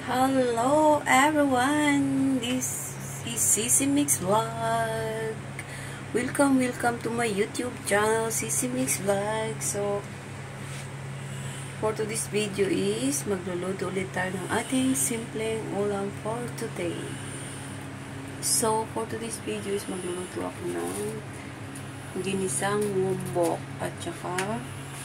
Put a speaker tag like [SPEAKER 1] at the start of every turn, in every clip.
[SPEAKER 1] Hello everyone, this is Sissy Mix Vlog. Welcome to my YouTube channel, Sissy Mix Vlog. So, for today's video is magluluto ulit tayo ng ating simpleng ulam for today. So, for today's video is magluluto ako ng ginisang wumbok at saka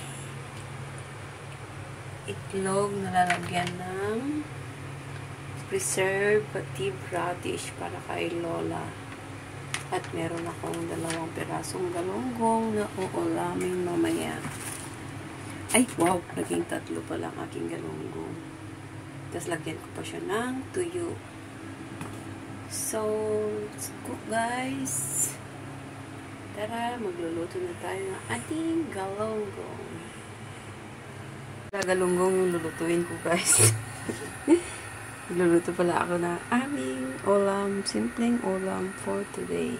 [SPEAKER 1] itlog na lalagyan ng preservative radish para kay Lola. At meron akong 2 pirasong galunggong na uulamin mamaya. Ay, wow! Naging 3 pa lang aking galunggong. Tapos lagyan ko pa siya ng tuyo. So, let's cook guys! Tara, magluluto na tayo ng ating galunggong. Galunggong yung lulutuin ko guys. Luluto pala ako na aming ulam, simpleng ulam for today.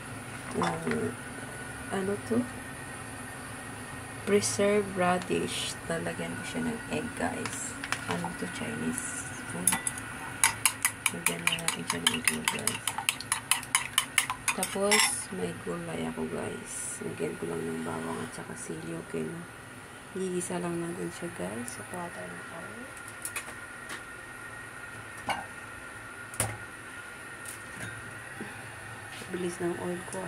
[SPEAKER 1] Ano to? Preserved radish. Lalagyan ko siya ng egg, guys. Ano to? Chinese food. Lagyan na natin siya ng egg, guys. Tapos, may gulay ako, guys. Lagyan ko lang ng bawang at saka sili. Okay na. Gigisa lang natin siya, guys. So, kuha tayo ng oil. Bilis ng oil ko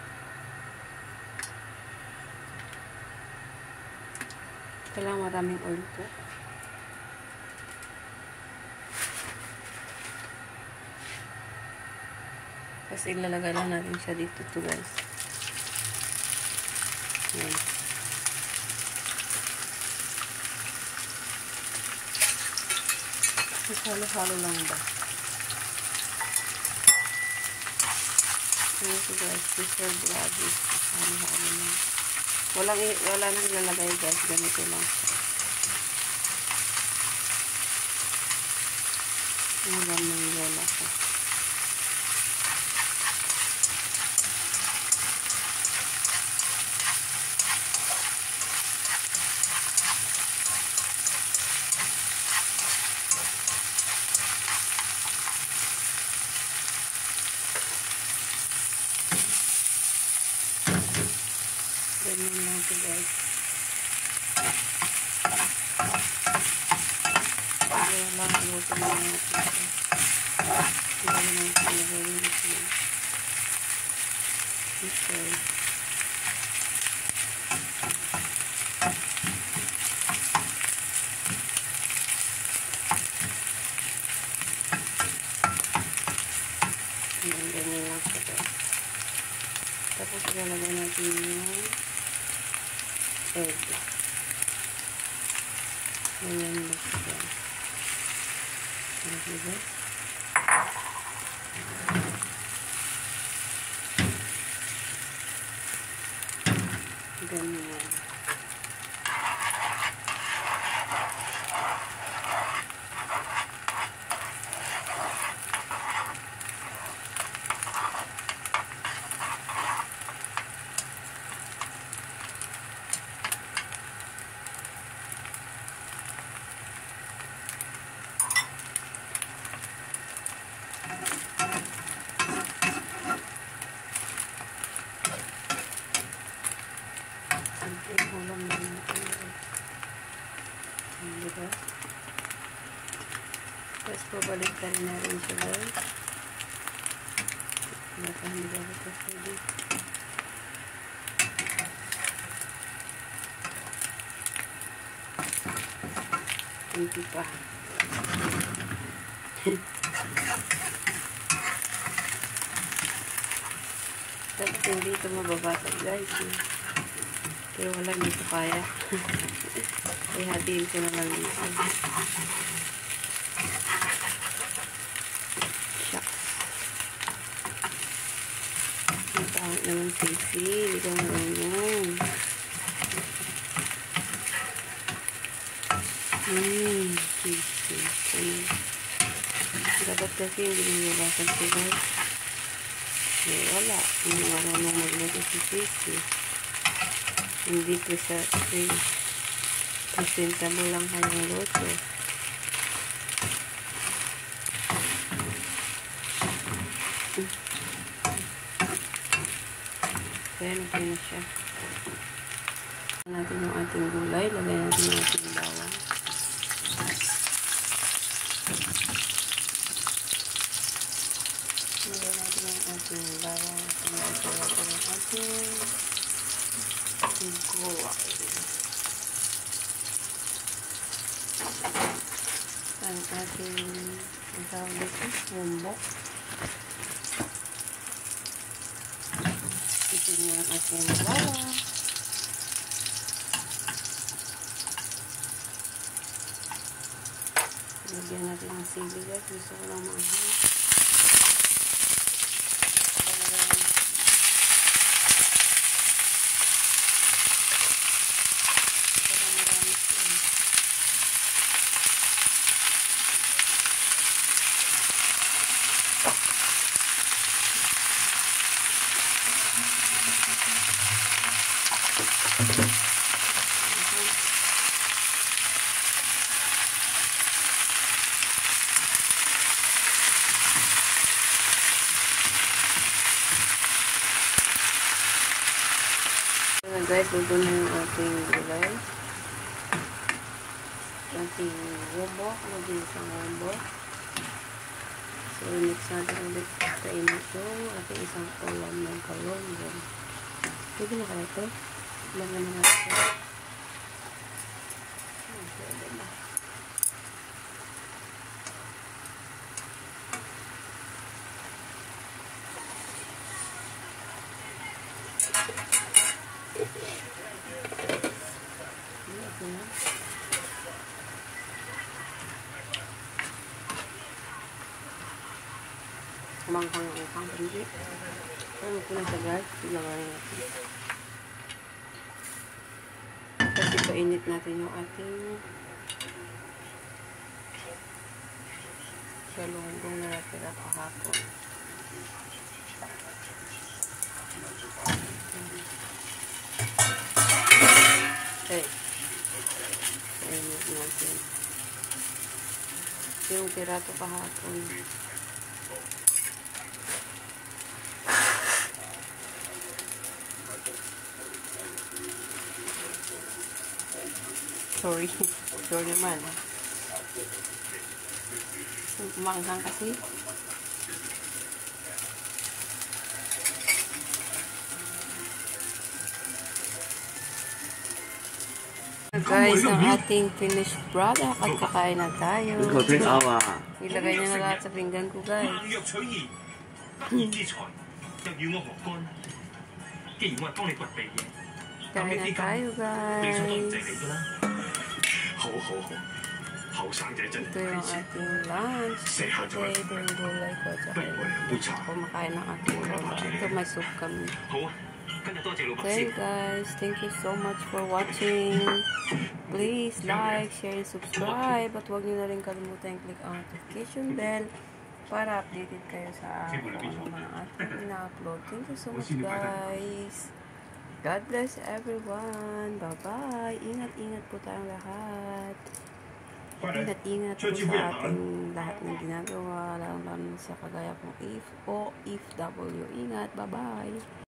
[SPEAKER 1] Kailangan maraming oil po. Tapos ilalagay lang natin siya dito to guys. Ayan. Halo-halo lang ba? Ito guys, preserved radish. Halo-halo lang. Wala nang ilalagay guys. Ganito lang. Alam ng lola ko. Ganyan lang ito guys. Kaya lang luto na natin ito. Kaya naman ito nagawin ito. Okay. Ganyan lang ito guys. Tapos ilalagay natin yung egg. Ganyan lang siya. Ganyan. Ganyan. Ulam na natin. Diba? Tapos pabalik ka rin na rin siya guys. Nakahanda ko ito sa dito. Hindi pa. Tapos hindi ito mababasag guys. Pero wala dito kaya. Ihatiin ko na lang dito. Shucks. Ang tawag naman sisi. Hindi ko marunong. Sisi. Dapat kasi hindi nilalasan ko guys. Wala. Hindi marunong maglagay si sisi. Hindi presentable lang kanyang luto. Ayan, okay na siya. Lagyan natin yung ating gulay. Lagyan natin yung ating bawang. Lagyan natin yung ating bawang. Lagyan natin yung ating gulay. Ang ating tawag dito, bumbok. Ipin na ang ating bawang. Lagyan natin ng sili guys. Gusto ko lang maahon. Guys, luto na yung ating gulay. Ating wombok. Lagyan isang wombok. So, mix natin ulit kainit yung ating isang ulam ng kalonggong. Pwede na kaya ito? Lagyan na natin. Pwede na. Kumanghang ang ukang hindi. Pero ko na siya guys. Ilagayin natin. Kasi painit natin yung ating galunggong na natira kahapon. Okay. Painit natin. Yung tira to kahapon. Sorry. Sorry naman. Kumanghang kasi. Guys, ang ating finished product at kakain na tayo. Ilagay niya na lahat sa pinggan ko, guys. Kain na tayo, guys. Ito yung ating lunch. Ito yung gulay ko. Kumakain ng ating lola. Ito may soup kami. Okay guys, thank you so much for watching. Please like, share, and subscribe. At huwag nyo na rin kalimutan click ang notification bell para updated kayo sa mga ating ina-upload. Thank you so much guys. God bless everyone. Bye-bye. Ingat-ingat po tayong lahat. Ingat-ingat po sa ating lahat ng ginagawa. Lalo sa kagaya kong OFW. Ingat. Bye-bye.